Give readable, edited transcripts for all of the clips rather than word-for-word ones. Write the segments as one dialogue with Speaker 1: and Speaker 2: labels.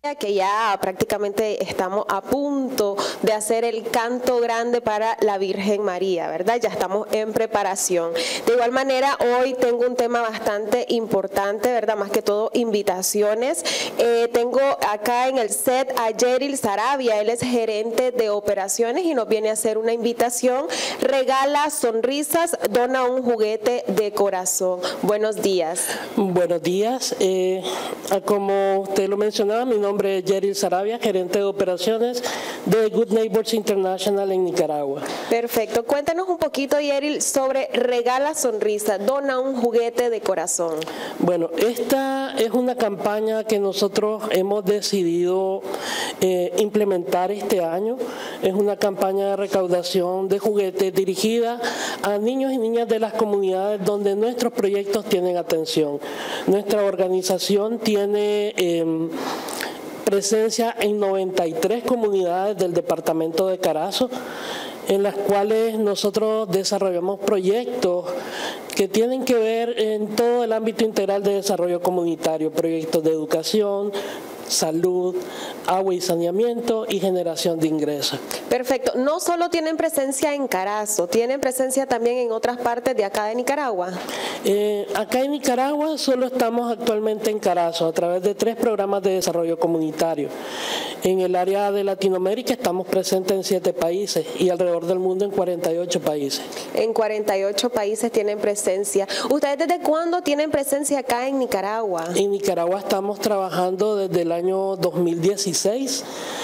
Speaker 1: que ya prácticamente estamos a punto de hacer el canto grande para la Virgen María, ¿verdad? Ya estamos en preparación. De igual manera, hoy tengo un tema bastante importante, ¿verdad? Más que todo, invitaciones. Tengo acá en el set a Yeril Saravia, él es gerente de operaciones y nos viene a hacer una invitación. Regala sonrisas, dona un juguete de corazón. Buenos días.
Speaker 2: Buenos días. Como usted lo mencionaba, mi nombre es Yeril Saravia, gerente de operaciones de Good Neighbors International en Nicaragua.
Speaker 1: Perfecto. Cuéntanos un poquito, Yeril, sobre Regala Sonrisa, dona un juguete de corazón.
Speaker 2: Bueno, esta es una campaña que nosotros hemos decidido implementar este año. Es una campaña de recaudación de juguetes dirigida a niños y niñas de las comunidades donde nuestros proyectos tienen atención. Nuestra organización tiene presencia en 93 comunidades del departamento de Carazo, en las cuales nosotros desarrollamos proyectos que tienen que ver en todo el ámbito integral de desarrollo comunitario, proyectos de educación, salud, agua y saneamiento y generación de ingresos.
Speaker 1: Perfecto. No solo tienen presencia en Carazo, tienen presencia también en otras partes de acá de Nicaragua.
Speaker 2: Acá en Nicaragua solo estamos actualmente en Carazo a través de 3 programas de desarrollo comunitario. En el área de Latinoamérica estamos presentes en 7 países y alrededor del mundo en 48 países.
Speaker 1: En 48 países tienen presencia. ¿Ustedes desde cuándo tienen presencia acá en Nicaragua?
Speaker 2: En Nicaragua estamos trabajando desde el año 2016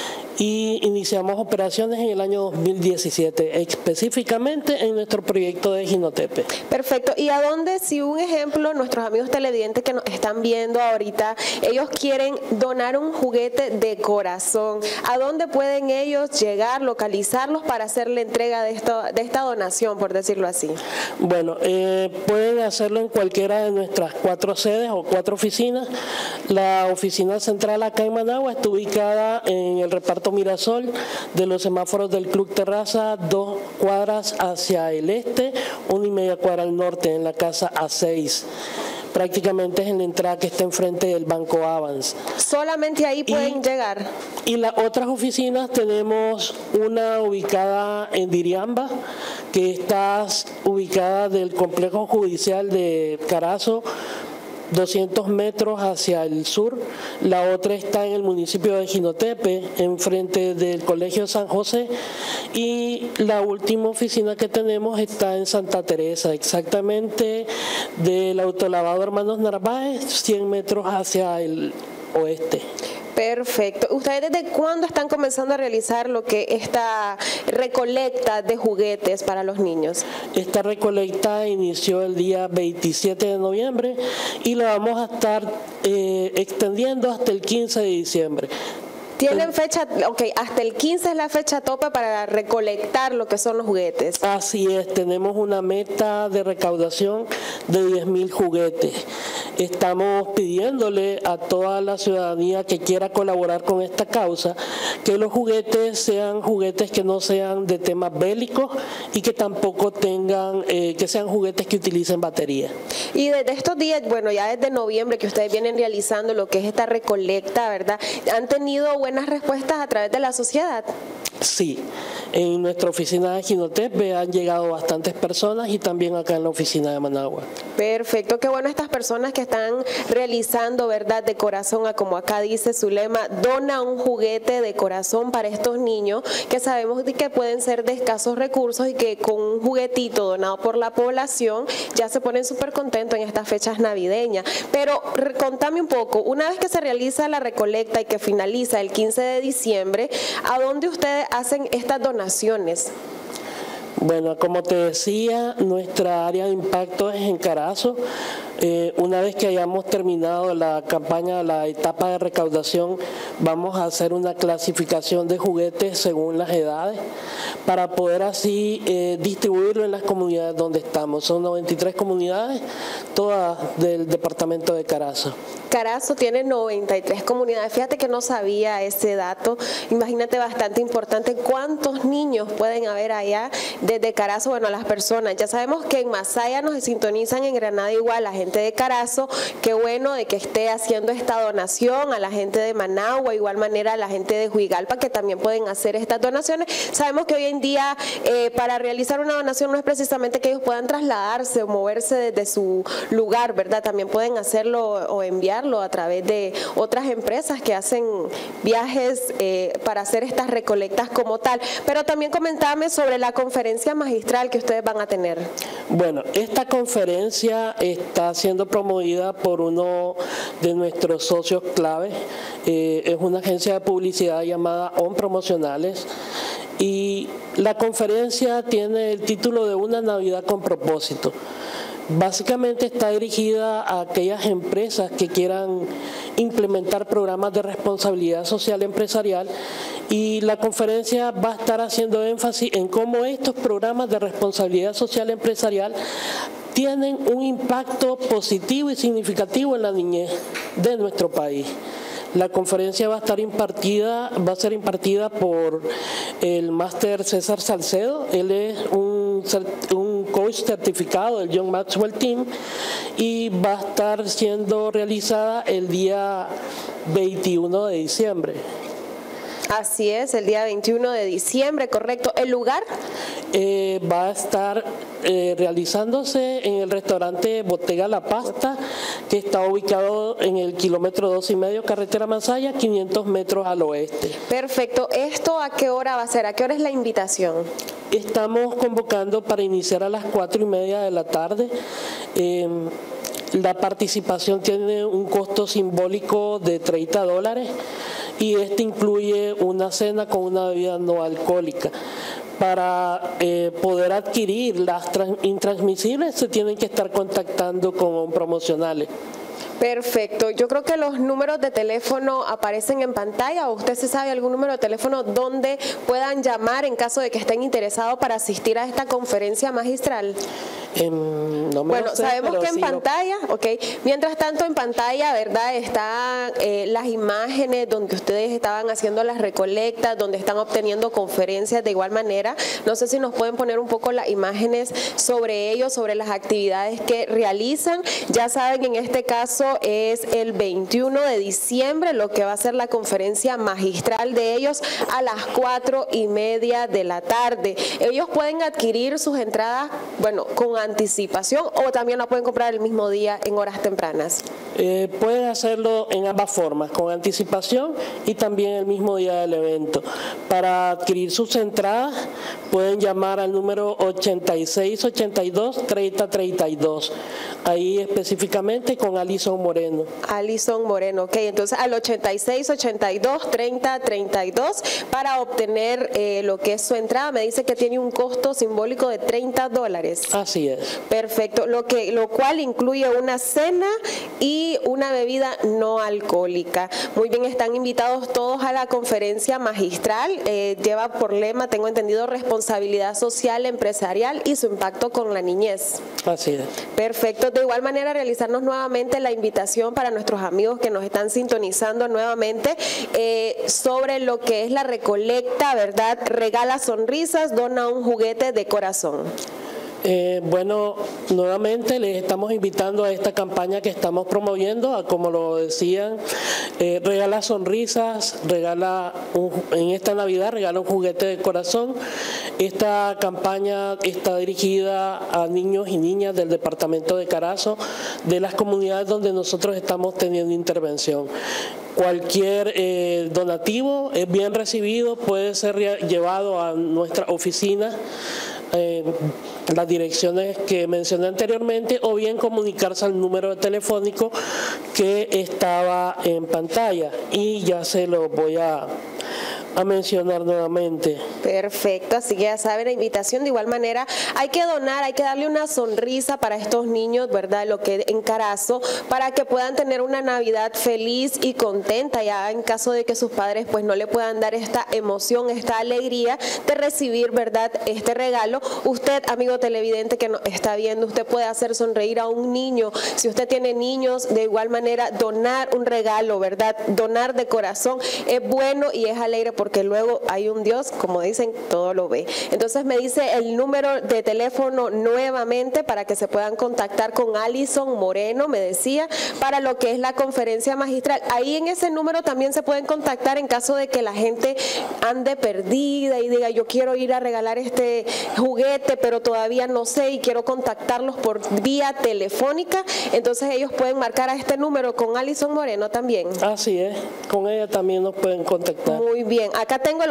Speaker 2: y iniciamos operaciones en el año 2017, específicamente en nuestro proyecto de Jinotepe.
Speaker 1: Perfecto. ¿Y a dónde, si un ejemplo, nuestros amigos televidentes que nos están viendo ahorita, ellos quieren donar un juguete de corazón, ¿a dónde pueden ellos llegar, localizarlos para hacer la entrega de esta donación, por decirlo así?
Speaker 2: Bueno, pueden hacerlo en cualquiera de nuestras 4 sedes o 4 oficinas. La oficina central acá en Managua está ubicada en el reparto Mirasol de los semáforos del Club Terraza, 2 cuadras hacia el este, 1,5 cuadras al norte, en la casa A6. Prácticamente es en la entrada que está enfrente del Banco Avance.
Speaker 1: ¿Solamente ahí pueden llegar?
Speaker 2: Y las otras oficinas tenemos una ubicada en Diriamba, que está ubicada del complejo judicial de Carazo, 200 metros hacia el sur. La otra está en el municipio de Jinotepe, enfrente del Colegio San José. Y la última oficina que tenemos está en Santa Teresa, exactamente del autolavado Hermanos Narváez, 100 metros hacia el oeste.
Speaker 1: Perfecto. ¿Ustedes desde cuándo están comenzando a realizar lo que esta recolecta de juguetes para los niños?
Speaker 2: Esta recolecta inició el día 27 de noviembre y la vamos a estar extendiendo hasta el 15 de diciembre.
Speaker 1: ¿Tienen fecha? Ok, hasta el 15 es la fecha tope para recolectar lo que son los juguetes.
Speaker 2: Así es, tenemos una meta de recaudación de 10,000 juguetes. Estamos pidiéndole a toda la ciudadanía que quiera colaborar con esta causa que los juguetes sean juguetes que no sean de temas bélicos y que tampoco tengan, que sean juguetes que utilicen batería.
Speaker 1: Y desde estos días, bueno, ya desde noviembre que ustedes vienen realizando lo que es esta recolecta, ¿verdad? ¿Han tenido buenas respuestas a través de la sociedad?
Speaker 2: Sí, en nuestra oficina de Jinotepe han llegado bastantes personas y también acá en la oficina de Managua.
Speaker 1: Perfecto, qué bueno estas personas que están realizando, ¿verdad?, de corazón, a como acá dice su lema, dona un juguete de corazón para estos niños que sabemos que pueden ser de escasos recursos y que con un juguetito donado por la población ya se ponen súper contentos en estas fechas navideñas. Pero contame un poco, una vez que se realiza la recolecta y que finaliza el 15 de diciembre, ¿a dónde ustedes hacen estas donaciones?
Speaker 2: Bueno, como te decía, nuestra área de impacto es en Carazo. Una vez que hayamos terminado la campaña, la etapa de recaudación, vamos a hacer una clasificación de juguetes según las edades para poder así distribuirlo en las comunidades donde estamos. Son 93 comunidades, todas del departamento de Carazo.
Speaker 1: Carazo tiene 93 comunidades. Fíjate que no sabía ese dato. Imagínate, bastante importante. ¿Cuántos niños pueden haber allá desde Carazo, bueno, a las personas. Ya sabemos que en Masaya nos sintonizan, en Granada igual, la gente de Carazo. Qué bueno de que esté haciendo esta donación, a la gente de Managua, igual manera a la gente de Huigalpa, que también pueden hacer estas donaciones. Sabemos que hoy en día para realizar una donación no es precisamente que ellos puedan trasladarse o moverse desde su lugar, ¿verdad? También pueden hacerlo o enviarlo a través de otras empresas que hacen viajes para hacer estas recolectas como tal. Pero también comentame sobre la conferencia magistral que ustedes van a tener.
Speaker 2: Bueno, esta conferencia está siendo promovida por uno de nuestros socios clave. Es una agencia de publicidad llamada ON Promocionales. Y la conferencia tiene el título de Una Navidad con Propósito. Básicamente está dirigida a aquellas empresas que quieran implementar programas de responsabilidad social empresarial, y la conferencia va a estar haciendo énfasis en cómo estos programas de responsabilidad social empresarial tienen un impacto positivo y significativo en la niñez de nuestro país. La conferencia va a ser impartida por el máster César Salcedo. Él es un coach certificado del John Maxwell Team y va a estar siendo realizada el día 21 de diciembre.
Speaker 1: Así es, el día 21 de diciembre, correcto. ¿El lugar?
Speaker 2: Va a estar realizándose en el restaurante Bottega La Pasta, que está ubicado en el kilómetro 2,5, carretera Masaya, 500 metros al oeste.
Speaker 1: Perfecto. ¿Esto a qué hora va a ser? ¿A qué hora es la invitación?
Speaker 2: Estamos convocando para iniciar a las 4:30 de la tarde. La participación tiene un costo simbólico de $30 y este incluye una cena con una bebida no alcohólica. Para poder adquirir las intransmisibles se tienen que estar contactando con promocionales.
Speaker 1: Perfecto. Yo creo que los números de teléfono aparecen en pantalla, o usted se sabe algún número de teléfono donde puedan llamar en caso de que estén interesados para asistir a esta conferencia magistral.
Speaker 2: No
Speaker 1: bueno, sabemos que en pantalla, mientras tanto en pantalla, ¿verdad? Están las imágenes donde ustedes estaban haciendo las recolectas, donde están obteniendo conferencias de igual manera. No sé si nos pueden poner un poco las imágenes sobre ellos, sobre las actividades que realizan. Ya saben, en este caso es el 21 de diciembre, lo que va a ser la conferencia magistral de ellos a las 4:30 de la tarde. Ellos pueden adquirir sus entradas, bueno, con anticipación, o también la pueden comprar el mismo día en horas tempranas.
Speaker 2: Pueden hacerlo en ambas formas, con anticipación y también el mismo día del evento. Para adquirir sus entradas pueden llamar al número 8682-3032, ahí específicamente con Alison Moreno.
Speaker 1: Alison Moreno, entonces al 8682-3032 para obtener lo que es su entrada. Me dice que tiene un costo simbólico de $30.
Speaker 2: Así es.
Speaker 1: Perfecto, lo cual incluye una cena y una bebida no alcohólica. Muy bien, están invitados todos a la conferencia magistral. Lleva por lema, tengo entendido, responsabilidad social empresarial y su impacto con la niñez.
Speaker 2: Así es.
Speaker 1: Perfecto. De igual manera, realizarnos nuevamente la invitación para nuestros amigos que nos están sintonizando nuevamente sobre lo que es la recolecta, ¿verdad? Regala sonrisas, dona un juguete de corazón.
Speaker 2: Bueno, nuevamente les estamos invitando a esta campaña que estamos promoviendo, a, como lo decían, regala sonrisas, en esta Navidad regala un juguete de corazón. Esta campaña está dirigida a niños y niñas del departamento de Carazo, de las comunidades donde nosotros estamos teniendo intervención. Cualquier donativo es bien recibido, puede ser llevado a nuestra oficina, las direcciones que mencioné anteriormente, o bien comunicarse al número telefónico que estaba en pantalla, y ya se lo voy a mencionar nuevamente.
Speaker 1: Perfecto, así que ya saben, la invitación. De igual manera, hay que donar, hay que darle una sonrisa para estos niños, ¿verdad? Lo que en Carazo, para que puedan tener una Navidad feliz y contenta, ya en caso de que sus padres pues no le puedan dar esta emoción, esta alegría de recibir, ¿verdad?, este regalo. Usted, amigo televidente que nos está viendo, usted puede hacer sonreír a un niño. Si usted tiene niños, de igual manera, donar un regalo, ¿verdad? Donar de corazón es bueno y es alegre, porque luego hay un Dios, como dice dicen, todo lo ve. Entonces me dice el número de teléfono nuevamente para que se puedan contactar con Alison Moreno, me decía, para lo que es la conferencia magistral. Ahí en ese número también se pueden contactar en caso de que la gente ande perdida y diga, yo quiero ir a regalar este juguete, pero todavía no sé y quiero contactarlos por vía telefónica. Entonces ellos pueden marcar a este número con Alison Moreno también.
Speaker 2: Así es, con ella también nos pueden contactar.
Speaker 1: Muy bien, acá tengo el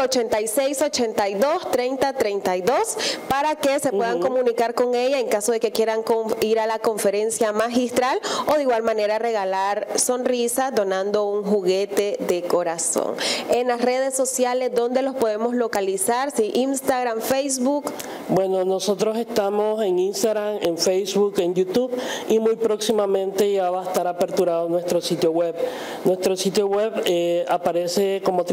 Speaker 1: 8682-3032 para que se puedan comunicar con ella en caso de que quieran ir a la conferencia magistral o de igual manera regalar sonrisas donando un juguete de corazón. En las redes sociales, ¿dónde los podemos localizar? ¿Sí? Instagram, Facebook.
Speaker 2: Bueno, nosotros estamos en Instagram, en Facebook, en YouTube y muy próximamente ya va a estar aperturado nuestro sitio web. Nuestro sitio web aparece como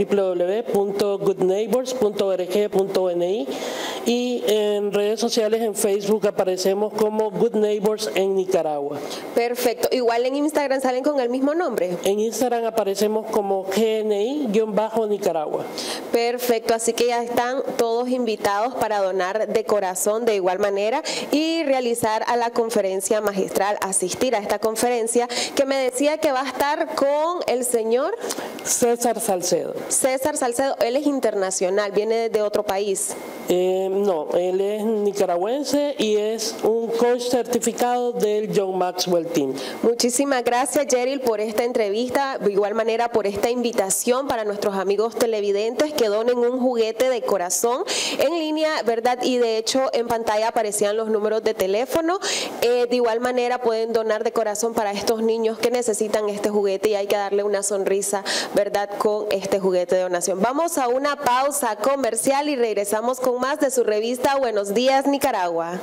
Speaker 2: www.goodneighbors.org.ni y en redes sociales, en Facebook aparecemos como Good Neighbors en Nicaragua.
Speaker 1: Perfecto. Igual en Instagram salen con el mismo nombre.
Speaker 2: En Instagram aparecemos como GNI-Nicaragua.
Speaker 1: Perfecto, así que ya están todos invitados para donar de corazón de igual manera y realizar a la conferencia magistral, asistir a esta conferencia que me decía que va a estar con el señor
Speaker 2: César Salcedo.
Speaker 1: César Salcedo, él es internacional, viene de otro país.
Speaker 2: No, él es nicaragüense y es un coach certificado del John Maxwell Team.
Speaker 1: Muchísimas gracias, Jeril, por esta entrevista, de igual manera por esta invitación para nuestros amigos televidentes que donen un juguete de corazón en línea, ¿verdad? Y de hecho en pantalla aparecían los números de teléfono. De igual manera pueden donar de corazón para estos niños que necesitan este juguete y hay que darle una sonrisa, ¿verdad?, con este juguete de donación. Vamos a una pausa comercial y regresamos con más de su revista Buenos Días Nicaragua.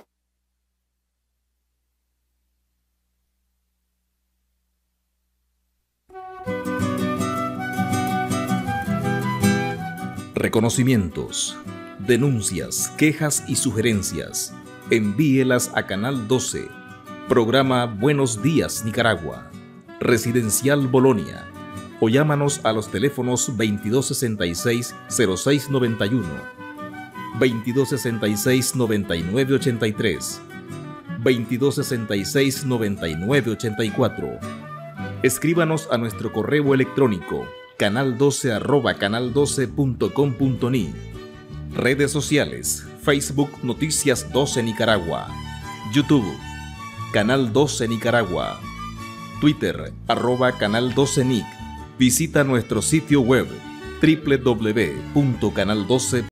Speaker 3: Reconocimientos, denuncias, quejas y sugerencias. Envíelas a Canal 12. Programa Buenos Días Nicaragua. Residencial Bolonia. O llámanos a los teléfonos 2266-0691, 2266-9983, 2266-9984. Escríbanos a nuestro correo electrónico canal12@canal12.com.ni. Redes sociales: Facebook Noticias 12 Nicaragua, YouTube Canal 12 Nicaragua, Twitter @Canal 12 Nic. Visita nuestro sitio web www.canal12.com.